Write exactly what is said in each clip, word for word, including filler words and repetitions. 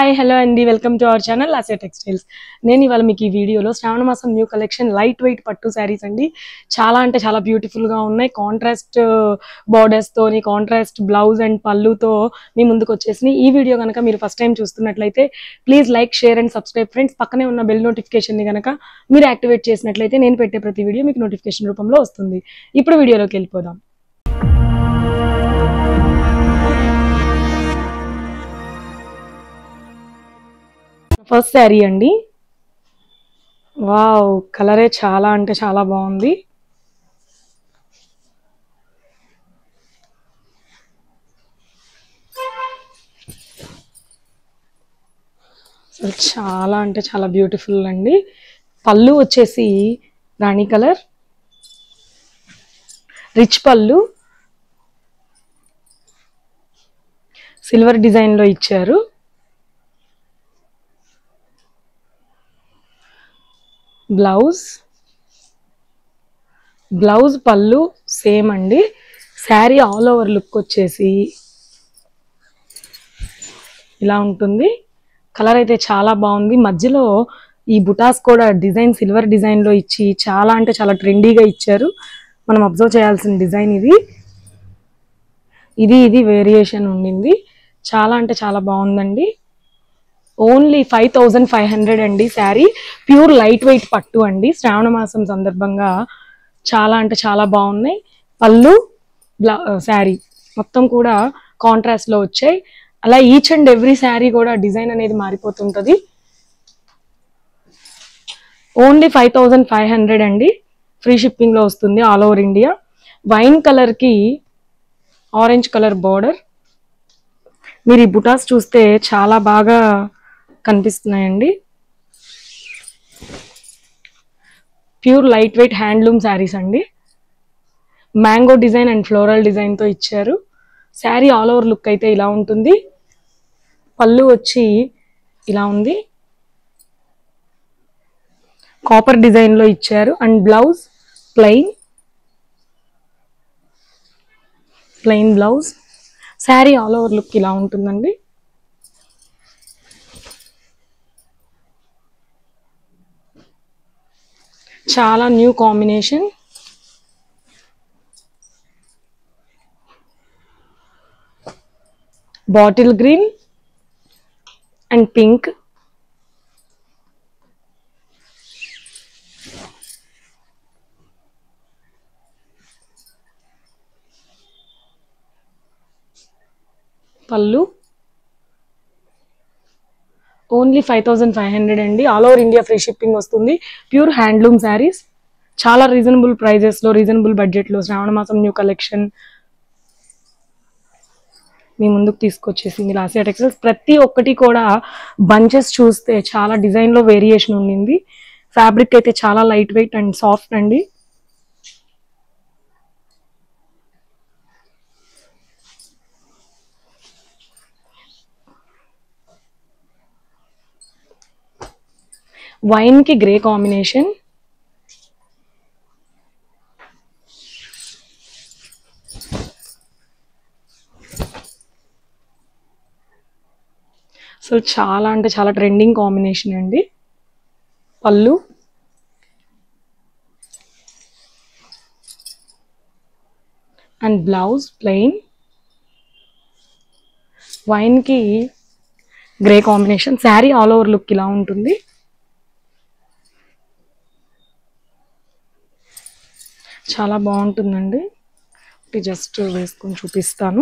Hi hello అండి welcome to our channel lasyatextiles. నేను ఇవాళ మీకు ఈ వీడియోలో శ్రావణ మాసం న్యూ కలెక్షన్ లైట్ వెయిట్ పట్టు శారీస్ అండి. చాలా అంటే చాలా బ్యూటిఫుల్ గా ఉన్నాయి. కాంట్రాస్ట్ బోర్డర్స్ తోని కాంట్రాస్ట్ బ్లౌజ్ అండ్ పళ్ళుతో మీ ముందుకు వచ్చేసి ఈ వీడియో కనుక మీరు ఫస్ట్ టైం చూస్తున్నట్లయితే please like share and subscribe friends. పక్కనే ఉన్న బెల్ నోటిఫికేషన్ ని కనుక మీరు యాక్టివేట్ చేసినట్లయితే నేను పెట్టే ప్రతి వీడియో మీకు నోటిఫికేషన్ రూపంలో వస్తుంది. ఇప్పుడు వీడియోలోకి వెళ్ళిపోదాం. ఫస్ట్ శారీ అండి. వావ్, కలరే చాలా అంటే చాలా బాగుంది. చాలా అంటే చాలా బ్యూటిఫుల్ అండి. పళ్ళు వచ్చేసి రాణి కలర్, రిచ్ పళ్ళు, సిల్వర్ డిజైన్ లో ఇచ్చారు. బ్లౌజ్ బ్లౌజ్ పళ్ళు సేమ్ అండి. శారీ ఆల్ ఓవర్ లుక్ వచ్చేసి ఇలా ఉంటుంది. కలర్ అయితే చాలా బాగుంది. మధ్యలో ఈ బుటాస్ కూడా డిజైన్ సిల్వర్ డిజైన్ లో ఇచ్చి చాలా అంటే చాలా ట్రెండీగా ఇచ్చారు. మనం అబ్జర్వ్ చేయాల్సిన డిజైన్ ఇది ఇది ఇది వేరియేషన్ ఉండింది. చాలా అంటే చాలా బాగుందండి. Only five thousand five hundred అండి. శారీ ప్యూర్ లైట్ వెయిట్ పట్టు అండి. శ్రావణ మాసం సందర్భంగా చాలా అంటే చాలా బాగున్నాయి. పళ్ళు శారీ మొత్తం కూడా కాంట్రాస్ట్ లో వచ్చాయి. అలా ఈచ్ అండ్ ఎవ్రీ శారీ కూడా డిజైన్ అనేది మారిపోతుంటది. Only five thousand five hundred అండి. ఫ్రీ షిప్పింగ్ లో వస్తుంది all over India. Wine colour కి ఆరెంజ్ కలర్ బోర్డర్. మీరు ఈ బుటాస్ చూస్తే చాలా బాగా కనిపిస్తున్నాయండి. Pure light weight handloom saris అండి. Mango design and floral design తో ఇచ్చారు. శారీ ఆల్ ఓవర్ లుక్ అయితే ఇలా ఉంటుంది. పళ్ళు వచ్చి ఇలా ఉంది, కాపర్ డిజైన్ లో ఇచ్చారు. And blouse plain plain blouse. Sari all over look ఇలా ఉంటుందండి. చాలా new combination. Bottle green and pink. పళ్ళు only five thousand five hundred అండి. All over India free shipping వస్తుంది. ప్యూర్ హ్యాండ్లూమ్ శారీస్ చాలా రీజనబుల్ ప్రైజెస్ లో రీజనబుల్ బడ్జెట్ లో శ్రావణ మాసం న్యూ కలెక్షన్ మీ ముందుకు తీసుకొచ్చేసింది లాస్యాటెక్స్టైల్స్. ప్రతి ఒక్కటి కూడా బంచెస్ చూస్తే చాలా డిజైన్ లో వేరియేషన్ ఉండింది. ఫ్యాబ్రిక్ అయితే చాలా లైట్ వెయిట్ అండ్ సాఫ్ట్ అండి. వైన్ కి గ్రే కాంబినేషన్. సో చాలా అంటే చాలా ట్రెండింగ్ కాంబినేషన్ అండి. పళ్ళు అండ్ బ్లౌజ్ ప్లెయిన్. వైన్ కి grey combination. Sari all over look ఇలా ఉంటుంది. చాలా బాగుంటుందండి. జస్ట్ వేసుకొని చూపిస్తాను.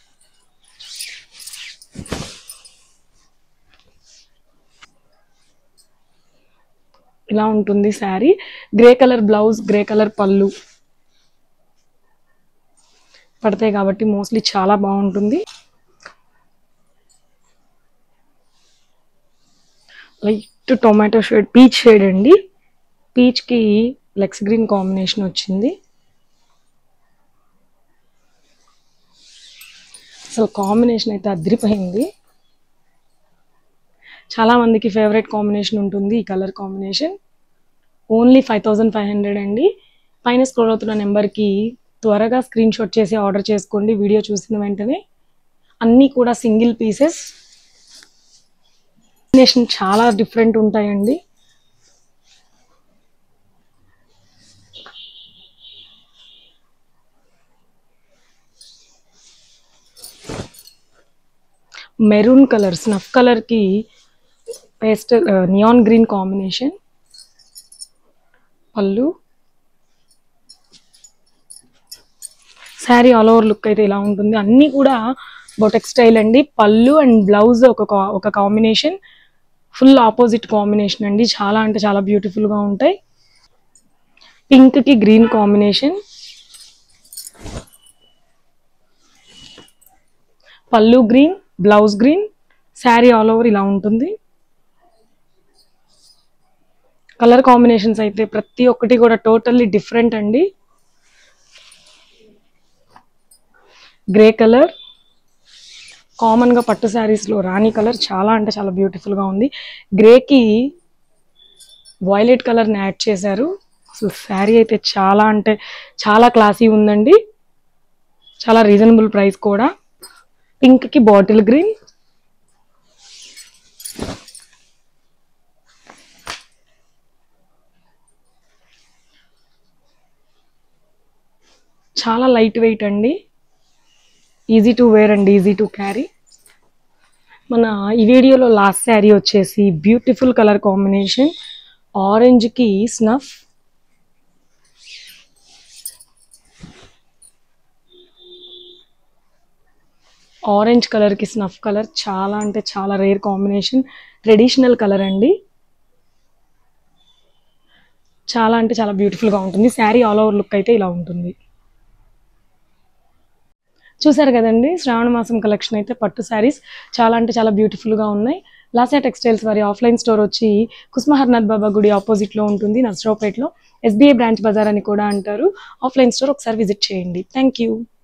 ఇలా ఉంటుంది sari. Grey colour blouse, grey colour పళ్ళు పడతాయి కాబట్టి మోస్ట్లీ చాలా బాగుంటుంది. Light tomato shade, peach shade అండి. పీచ్ కి లెక్స్ గ్రీన్ కాంబినేషన్ వచ్చింది. అసలు కాంబినేషన్ అయితే అదిరిపోయింది. చాలా మందికి ఫేవరెట్ కాంబినేషన్ ఉంటుంది ఈ colour combination. Only five thousand five hundred అండి. పైన స్క్రోల్ అవుతున్న నెంబర్కి త్వరగా స్క్రీన్ షాట్ చేసి ఆర్డర్ చేసుకోండి. వీడియో చూసిన వెంటనే అన్నీ కూడా సింగిల్ పీసెస్. కాంబినేషన్ చాలా డిఫరెంట్ ఉంటాయండి. మెరూన్ కలర్, స్నఫ్ కలర్ కి పేస్టల్ నియాన్ గ్రీన్ కాంబినేషన్. పళ్ళు, శారీ ఆల్ ఓవర్ లుక్ అయితే ఇలా ఉంటుంది. అన్నీ కూడా బొటెక్ స్టైల్ అండి. పళ్ళు అండ్ బ్లౌజ్ ఒక ఒక కాంబినేషన్, ఫుల్ ఆపోజిట్ కాంబినేషన్ అండి. చాలా అంటే చాలా బ్యూటిఫుల్ గా ఉంటాయి. పింక్ కి గ్రీన్ కాంబినేషన్, పళ్ళు green, blouse green, sari all over ఇలా ఉంటుంది. కలర్ కాంబినేషన్స్ అయితే ప్రతి ఒక్కటి కూడా టోటల్లీ డిఫరెంట్ అండి. గ్రే కలర్, కామన్ గా పట్టు శారీస్ లో రాణి కలర్, చాలా అంటే చాలా బ్యూటిఫుల్ గా ఉంది. గ్రేకి వైలెట్ కలర్ ని యాడ్ చేశారు. అసలు శారీ అయితే చాలా అంటే చాలా క్లాసీ ఉందండి. చాలా రీజనబుల్ ప్రైస్ కూడా. పింక్ కి బాటిల్ గ్రీన్, చాలా లైట్ వెయిట్ అండి. Easy to wear and easy to carry. మన ఈ వీడియోలో లాస్ట్ శారీ వచ్చేసి బ్యూటిఫుల్ కలర్ కాంబినేషన్, ఆరెంజ్ కి స్నఫ్, ఆరెంజ్ కలర్ కి స్నఫ్ కలర్, చాలా అంటే చాలా రేర్ కాంబినేషన్. ట్రెడిషనల్ కలర్ అండి. చాలా అంటే చాలా బ్యూటిఫుల్ గా ఉంటుంది. శారీ ఆల్ ఓవర్ లుక్ అయితే ఇలా ఉంటుంది. చూసారు కదండి, శ్రావణ మాసం కలెక్షన్ అయితే పట్టు శారీస్ చాలా అంటే చాలా బ్యూటిఫుల్ గా ఉన్నాయి. లాస్యా టెక్స్టైల్స్ వారి ఆఫ్లైన్ స్టోర్ వచ్చి కుస్మహర్నాథ్ బాబా గుడి ఆపోజిట్ లో ఉంటుంది, నర్సరావుపేటలో. ఎస్బీఐ బ్రాంచ్ బజార్ అని కూడా అంటారు. ఆఫ్లైన్ స్టోర్ ఒకసారి విజిట్ చేయండి. Thank you.